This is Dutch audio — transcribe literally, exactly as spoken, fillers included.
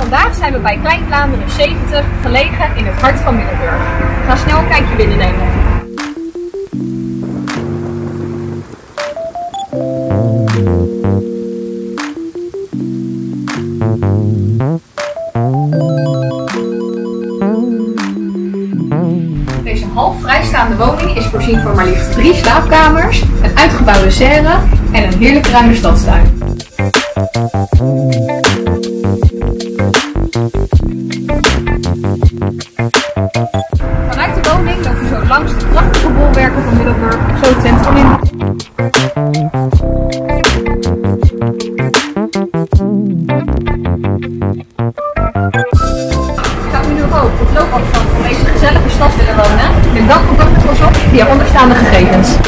Vandaag zijn we bij Klein Vlaanderen zeventig, gelegen in het hart van Middelburg. Ga snel een kijkje binnen nemen. Deze half vrijstaande woning is voorzien van maar liefst drie slaapkamers, een uitgebouwde serre en een heerlijk ruime stadstuin. Vanuit de woning loop je zo langs de prachtige bolwerken van Middelburg, zo het centrum in. Zou u nu ook op loopafstand van deze gezellige stad willen wonen? Neem dan contact met ons op via onderstaande gegevens.